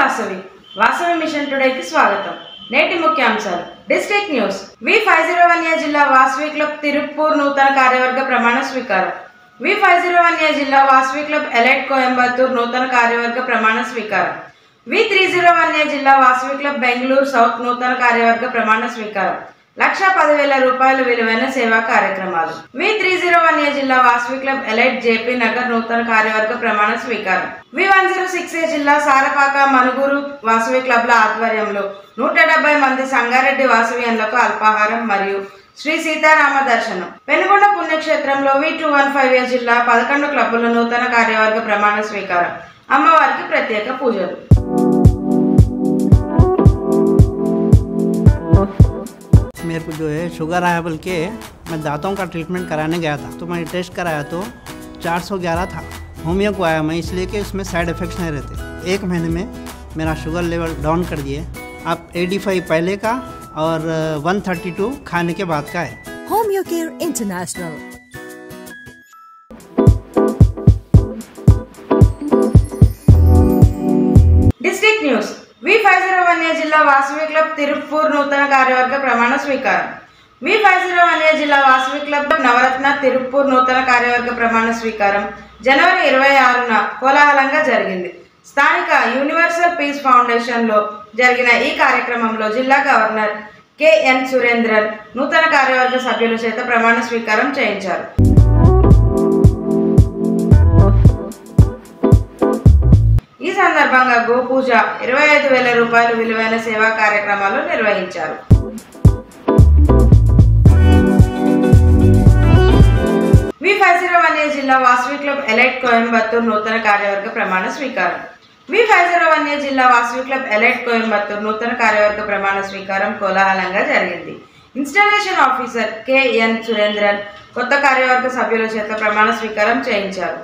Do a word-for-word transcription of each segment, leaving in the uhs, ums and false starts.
Vasavi Vasavi machine టుడేకి స్వాగతం. నేటి ముఖ్యాంశాలు. District news. V five zero one A జిల్లా వాసవి క్లబ్ తిరుప్పూర్ నూతన కార్యవర్గ ప్రమాణ స్వీకారం. V five zero one A జిల్లా వాసవి క్లబ్ ఎలైట్ కోయంబత్తూర్ నూతన కార్యవర్గ ప్రమాణ స్వీకారం. V three zero one A జిల్లా వాసవి క్లబ్ బెంగళూరు సౌత్ నూతన కార్యవర్గ ప్రమాణ స్వీకారం. లక్ష పదివేల రూపాయలు విలువైన సేవా కార్యక్రమాలు. V three zero one A జిల్లా వాసవి క్లబ్ ఎలైట్ జేపీ నగర్ నూతన కార్యవర్గ ప్రమాణ స్వీకారం. V one zero six A జిల్లా సారపాక మనుగురు వాసవి క్లబ్ల ఆధ్వర్యంలో నూట డెబ్బై మంది సంగారెడ్డి వాసవియన్లకు అల్పాహారం మరియు శ్రీ సీతారామ దర్శనం. పెనుగొండ పుణ్యక్షేత్రంలో V two one five A జిల్లా పదకొండు క్లబ్బుల నూతన కార్యవర్గ ప్రమాణ స్వీకారం. అమ్మవారికి ప్రత్యేక పూజలు. मेरे को जो है शुगर आया बोल के मैं दांतों का ट्रीटमेंट कराने गया था, तो मैंने टेस्ट कराया तो चार सौ ग्यारह था. होमियो को आया मैं इसलिए कि उसमें साइड इफ़ेक्ट्स नहीं रहते. एक महीने में मेरा शुगर लेवल डाउन कर दिए. अब पचासी पहले का और एक सौ बत्तीस खाने के बाद का है. Homeo care international. District news. V five zero one A జిల్లా వాసవి క్లబ్ తిరుప్పూర్ నూతన కార్యవర్గ ప్రమాణ స్వీకారం. V five zero one A జిల్లా వాసవి క్లబ్ నవరత్న తిరుప్పూర్ నూతన కార్యవర్గ ప్రమాణ స్వీకారం జనవరి ఇరవై ఆరున కోలాహలంగా జరిగింది. స్థానిక యూనివర్సల్ పీస్ ఫౌండేషన్లో జరిగిన ఈ కార్యక్రమంలో జిల్లా గవర్నర్ కెఎన్ సురేంద్రన్ నూతన కార్యవర్గ సభ్యుల చేత ప్రమాణ స్వీకారం చేయించారు. ఈ సందర్భంగా గోపూజ, ఇరవై ఐదు వేల రూపాయలు విలువైన సేవా కార్యక్రమాలు నిర్వహించారు. V five zero one A జిల్లా వాసవి క్లబ్ ఎలైట్ కోయంబత్తూర్ నూతన కార్యవర్గ ప్రమాణ స్వీకారం. V five zero one A జిల్లా వాసవి క్లబ్ ఎలైట్ కోయంబత్తూర్ నూతన కార్యవర్గ ప్రమాణ స్వీకారం కోలాహలంగా జరిగింది. ఇన్స్టాలేషన్ ఆఫీసర్ కెఎన్ సురేంద్రన్ కొత్త కార్యవర్గ సభ్యుల చేత ప్రమాణ స్వీకారం చేయించారు.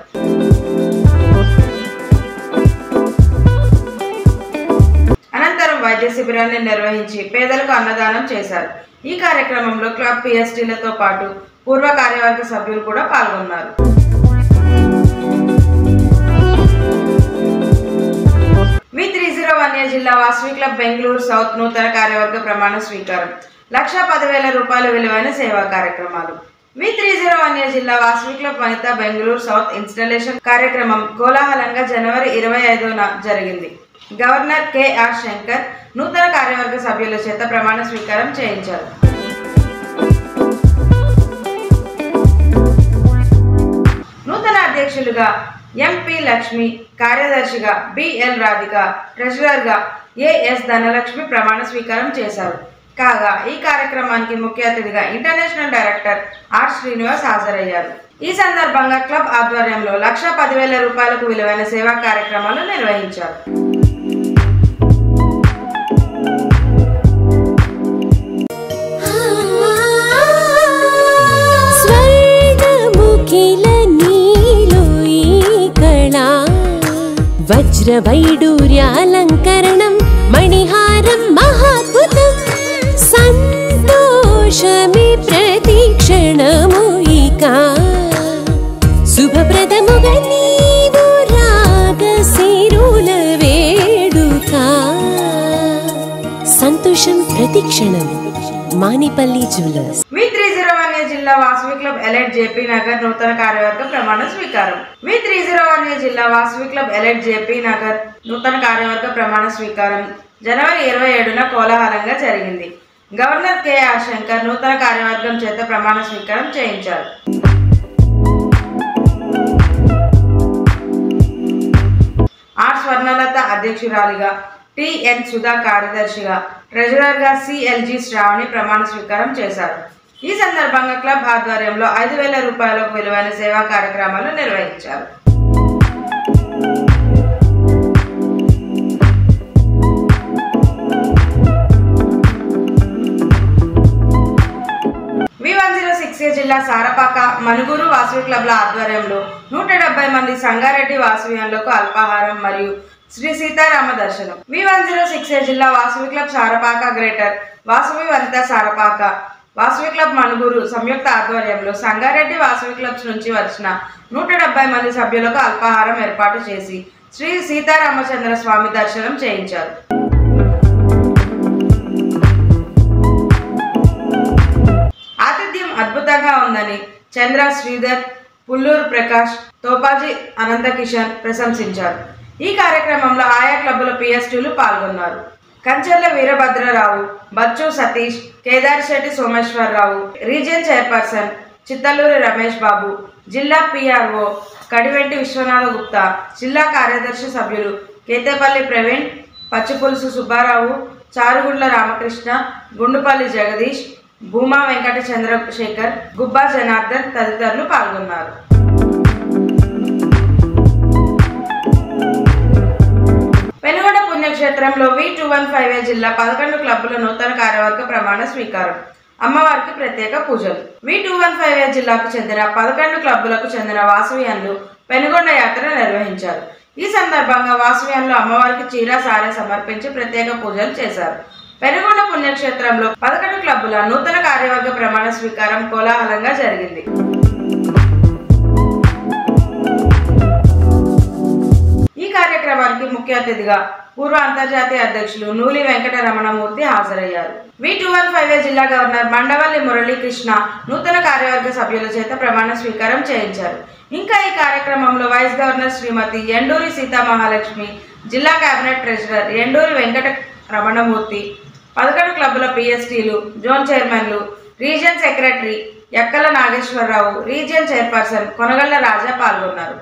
అనంతరం వైద్య శిబిరాన్ని నిర్వహించి పేదలకు అన్నదానం చేశారు. ఈ కార్యక్రమంలో క్లబ్ పిఎస్టీలతో పాటు పూర్వ కార్యవర్గ సభ్యులు కూడా పాల్గొన్నారు. V three zero one A జిల్లా వాసవి క్లబ్ బెంగళూరు సౌత్ నూతన కార్యవర్గ ప్రమాణ స్వీకారం. లక్ష పదివేల రూపాయల విలువైన సేవా కార్యక్రమాలు. V three zero one A జిల్లా Vasavi club Vanitha Bengaluru south installation కార్యక్రమం కోలాహలంగా జనవరి ఇరవై ఐదున జరిగింది. గవర్నర్ కెఆర్ శంకర్ నూతన కార్యవర్గ సభ్యుల చేత ప్రమాణ స్వీకారం చేయించారు. నూతన అధ్యక్షులుగా ఎంపీ లక్ష్మి, కార్యదర్శిగా బిఎల్ రాధిక, ట్రెజరర్గా ఏఎస్ ధనలక్ష్మి ప్రమాణ స్వీకారం చేశారు. కాగా ఈ కార్యక్రమానికి ముఖ్య అతిథిగా ఇంటర్నేషనల్ డైరెక్టర్ ఆర్ శ్రీనివాస్ హాజరయ్యారు. ఈ సందర్భంగా క్లబ్ ఆధ్వర్యంలో లక్ష పదివేల రూపాయలకు విలువైన సేవా కార్యక్రమాలు నిర్వహించారు. వజ్ర వైడూర్యాలంకరణం మణిహారం మహాద్భుతం సంతోషమే ప్రతిక్షణము ఇక శుభప్రదముగా నీవు రాగసిరుల వేడుక సంతోషం ప్రతిక్షణం. Manipalli jewellers. V three zero one A జిల్లా వాసవి క్లబ్ ఎలైట్ జేపీ నగర్ నూతన కార్యవర్గ ప్రమాణ స్వీకారం. V three zero one A జిల్లా వాసవి క్లబ్ ఎలైట్ జేపీ నగర్ నూతన కార్యవర్గ ప్రమాణ స్వీకారం జనవరి ఇరవై ఏడున కోలాహలంగా జరిగింది. గవర్నర్ కెఆర్ శంకర్ నూతన కార్యవర్గం చేత ప్రమాణ స్వీకారం చేయించారు. ఆర్ స్వర్ణలత అధ్యక్షురాలిగా, టిఎన్ సుధా కార్యదర్శిగా, ట్రెజరర్గా సిఎల్జి శ్రావణి ప్రమాణ స్వీకారం చేశారు. ఈ సందర్భంగా క్లబ్ ఆధ్వర్యంలో ఐదు వేల రూపాయలకు విలువైన సేవా కార్యక్రమాలు నిర్వహించారు. V one zero six A జిల్లా సారపాక మనుగురు వాసవి క్లబ్ల ఆధ్వర్యంలో నూట డెబ్బై మంది సంగారెడ్డి వాసవియన్లకు అల్పాహారం మరియు శ్రీ సీతారామ దర్శనం. V one zero six A జిల్లా Vasavi club Sarapaka greater, Vasavi Vanitha Sarapaka, Vasavi club Manuguru సంయుక్త ఆధ్వర్యంలో సంగారెడ్డి వాసవి క్లబ్స్ నుంచి వచ్చిన నూట డెబ్బై మంది సభ్యులకు అల్పాహారం ఏర్పాటు చేసి శ్రీ సీతారామచంద్ర స్వామి దర్శనం చేయించారు. ఆతిథ్యం అద్భుతంగా ఉందని చంద్ర శ్రీధర్, పుల్లూరు ప్రకాష్, తోపాజీ అనంతకిషన్ ప్రశంసించారు. ఈ కార్యక్రమంలో ఆయా క్లబ్బుల పిఎస్టీలు పాల్గొన్నారు. కంచెర్ల వీరభద్రరావు, బచ్చు సతీష్, కేదారిశెట్టి సోమేశ్వరరావు, రీజియన్ చైర్పర్సన్ చిత్తలూరి రమేష్ బాబు, జిల్లా పిఆర్ఓ కడివెంటి విశ్వనాథ గుప్తా, జిల్లా కార్యదర్శి సభ్యులు కేతేపల్లి ప్రవీణ్, పచ్చిపులుసు సుబ్బారావు, చారుగుండ్ల రామకృష్ణ, గుండుపల్లి జగదీష్, భూమా వెంకట చంద్రశేఖర్, గుబ్బా జనార్దన్ తదితరులు పాల్గొన్నారు. పెనుగొండ పుణ్యక్షేత్రంలో V two one five A జిల్లా పదకొండు క్లబ్బుల నూతన కార్యవర్గ ప్రమాణ స్వీకారం, అమ్మవారికి ప్రత్యేక పూజలు. V two one five A జిల్లాకు చెందిన పదకొండు క్లబ్బులకు చెందిన వాసవ్యాన్లు పెనుగొండ యాత్ర నిర్వహించారు. ఈ సందర్భంగా వాసవ్యాన్లు అమ్మవారికి చీర సారె సమర్పించి ప్రత్యేక పూజలు చేశారు. పెనుగొండ పుణ్యక్షేత్రంలో పదకొండు క్లబ్బుల నూతన కార్యవర్గ ప్రమాణ స్వీకారం కోలాహలంగా జరిగింది. ఈ కార్యక్రమానికి ముఖ్య అతిథిగా పూర్వ అంతర్జాతీయ అధ్యక్షులు నూలి వెంకట రమణమూర్తి హాజరయ్యారు. V two one five A జిల్లా గవర్నర్ మండవల్లి మురళీకృష్ణ నూతన కార్యవర్గ సభ్యుల చేత ప్రమాణ స్వీకారం చేయించారు. ఇంకా ఈ కార్యక్రమంలో వైస్ గవర్నర్ శ్రీమతి ఎండూరి సీతామహాలక్ష్మి, జిల్లా కేబినెట్ ట్రెజరర్ ఎండూరి వెంకట రమణమూర్తి, పదకొండు క్లబ్బుల పిఎస్టీలు, జోన్ చైర్మన్లు, region secretary Ekkala Nageswararao, region chairperson Konagalla Raja పాల్గొన్నారు.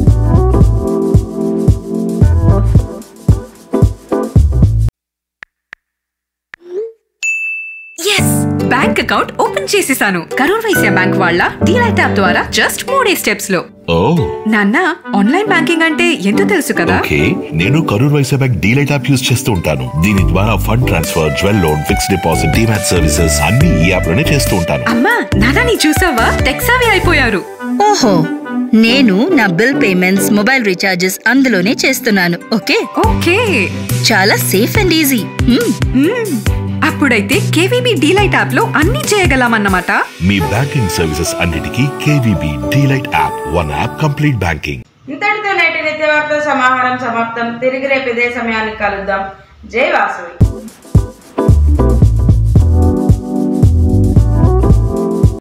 బ్యాంక్ అకౌంట్ ఓపెన్ చేసేసాను. కరూర్ వైశ్య బ్యాంక్ వాళ్ళ డీలైట్ యాప్ ద్వారా జస్ట్ మూడే స్టెప్స్ లో. ఓ నాన్న, ఆన్లైన్ బ్యాంకింగ్ అంటే ఎంతో తెలుసు కదా. ఓకే, నేను Karur Vysya bank delight app use చేస్తూ ఉంటాను. దీని ద్వారా fund transfer, jewel loan, fixed deposit, demat services అన్ని ఈ యాప్ లోనే చేస్తూ ఉంటాను. అమ్మా నాన్న, నీ చూసావా టెక్సావి అయిపోయారు. ఓహో, నేను నా బిల్ పేమెంట్స్, మొబైల్ రీఛార్జెస్ అందులోనే చేస్తున్నాను. ఓకే ఓకే, చాలా సేఫ్ అండ్ ఈజీ. అప్పుడైతే కేవీబీ డీలైట్ యాప్ లో అన్ని చేయగలమన్నమాట. మీ బ్యాంకింగ్ సర్వీసెస్ అన్నిటికీ KVB delight app, one app complete banking. ఇంతటితో నేటి నిత్య వార్త సమాహారం సమాప్తం. తిరిగి రేపు ఇదే సమయానికి కలుద్దాం. జై వాసవి.